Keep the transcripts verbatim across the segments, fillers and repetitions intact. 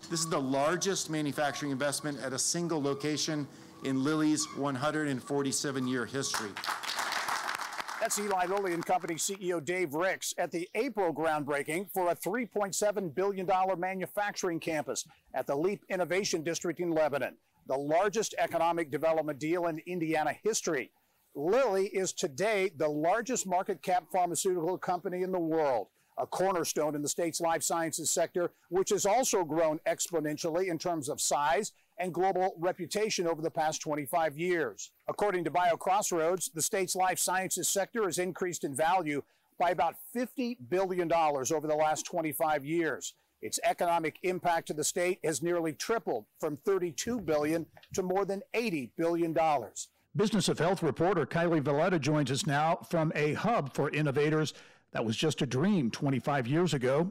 This is the largest manufacturing investment at a single location in Lilly's one hundred forty-seven year history. That's Eli Lilly and Company C E O Dave Ricks at the April groundbreaking for a three point seven billion dollars manufacturing campus at the Leap Innovation District in Lebanon, the largest economic development deal in Indiana history. Lilly is today the largest market cap pharmaceutical company in the world, a cornerstone in the state's life sciences sector, which has also grown exponentially in terms of size and global reputation over the past twenty-five years. According to BioCrossroads, the state's life sciences sector has increased in value by about fifty billion dollars over the last twenty-five years. Its economic impact to the state has nearly tripled from thirty-two billion dollars to more than eighty billion dollars. Business of Health reporter Kylie Valletta joins us now from a hub for innovators that was just a dream twenty-five years ago.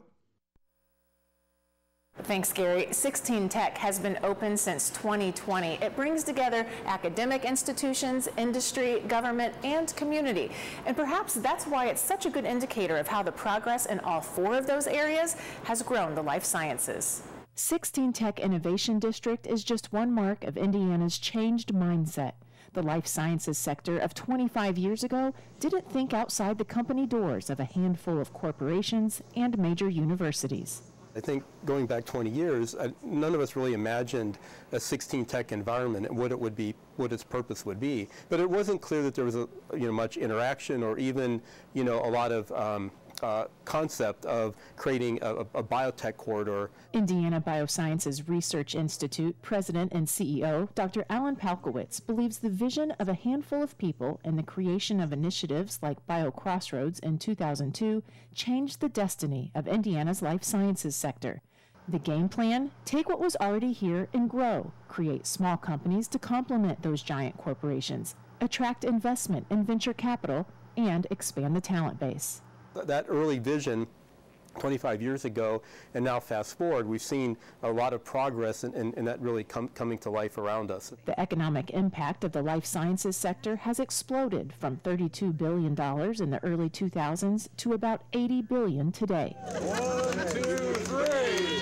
Thanks, Gary. sixteen Tech has been open since twenty twenty. It brings together academic institutions, industry, government, and community. And perhaps that's why it's such a good indicator of how the progress in all four of those areas has grown the life sciences. sixteen Tech Innovation District is just one mark of Indiana's changed mindset. The life sciences sector of twenty-five years ago didn't think outside the company doors of a handful of corporations and major universities. I think going back twenty years, uh, none of us really imagined a sixteen Tech environment and what it would be, what its purpose would be. But it wasn't clear that there was a, you know, much interaction or even, you know, a lot of um, uh, concept of creating a, a biotech corridor. Indiana Biosciences Research Institute President and C E O Doctor Alan Palkowitz believes the vision of a handful of people and the creation of initiatives like BioCrossroads in two thousand two changed the destiny of Indiana's life sciences sector. The game plan? Take what was already here and grow. Create small companies to complement those giant corporations. Attract investment and venture capital and expand the talent base. That early vision twenty-five years ago, and now fast forward, we've seen a lot of progress and, and, and that really com coming to life around us. The economic impact of the life sciences sector has exploded from thirty-two billion dollars in the early two thousands to about eighty billion dollars today. One, two, three.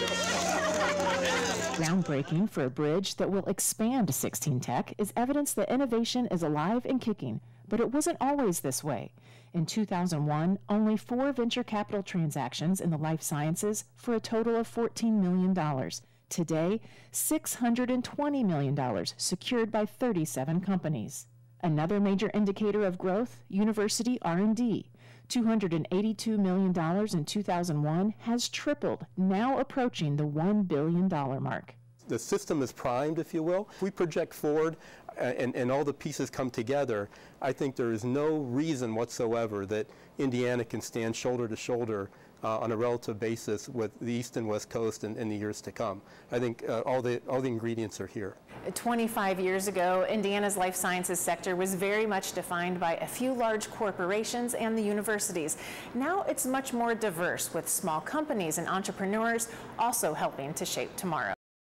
Groundbreaking for a bridge that will expand sixteen Tech is evidence that innovation is alive and kicking, but it wasn't always this way. In two thousand one, only four venture capital transactions in the life sciences for a total of fourteen million dollars. Today, six hundred twenty million dollars secured by thirty-seven companies. Another major indicator of growth, university R and D. two hundred eighty-two million dollars in two thousand one has tripled, now approaching the one billion dollars mark. The system is primed, if you will. If we project forward uh, and, and all the pieces come together, I think there is no reason whatsoever that Indiana can stand shoulder to shoulder uh, on a relative basis with the East and West Coast in, in the years to come. I think uh, all the all the ingredients are here. twenty-five years ago, Indiana's life sciences sector was very much defined by a few large corporations and the universities. Now it's much more diverse, with small companies and entrepreneurs also helping to shape tomorrow.